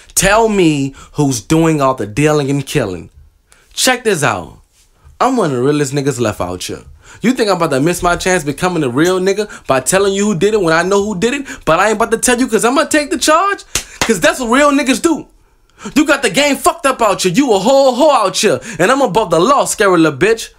Tell me who's doing all the dealing and killing. Check this out. I'm one of the realest niggas left out here. You think I'm about to miss my chance becoming a real nigga by telling you who did it when I know who did it, but I ain't about to tell you because I'm going to take the charge? Because that's what real niggas do. You got the game fucked up out here. You a whole hoe out here. And I'm above the law, scary little bitch.